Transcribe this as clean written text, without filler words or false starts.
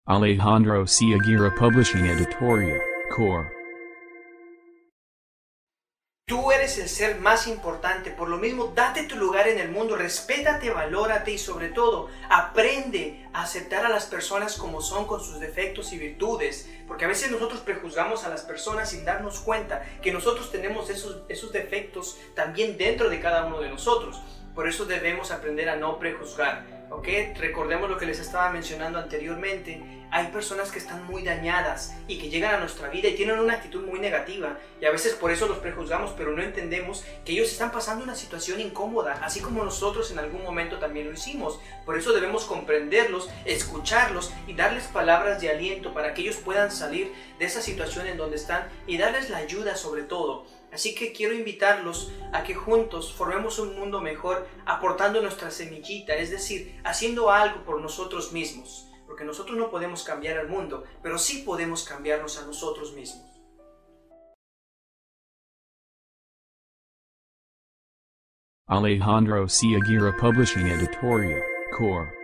Alejandro C. Aguirre Publishing Editorial, Core. Tú eres el ser más importante, por lo mismo date tu lugar en el mundo, respétate, valórate y sobre todo aprende a aceptar a las personas como son con sus defectos y virtudes, porque a veces nosotros prejuzgamos a las personas sin darnos cuenta que nosotros tenemos esos defectos también dentro de cada uno de nosotros. Por eso debemos aprender a no prejuzgar. ¿Ok? Recordemos lo que les estaba mencionando anteriormente. Hay personas que están muy dañadas y que llegan a nuestra vida y tienen una actitud muy negativa y a veces por eso los prejuzgamos, pero no entendemos que ellos están pasando una situación incómoda, así como nosotros en algún momento también lo hicimos. Por eso debemos comprenderlos, escucharlos y darles palabras de aliento para que ellos puedan salir de esa situación en donde están y darles la ayuda sobre todo. Así que quiero invitarlos a que juntos formemos un mundo mejor aportando nuestra semillita, es decir, haciendo algo por nosotros mismos. Porque nosotros no podemos cambiar al mundo, pero sí podemos cambiarnos a nosotros mismos. Alejandro C. Aguirre Publishing Editorial, Core.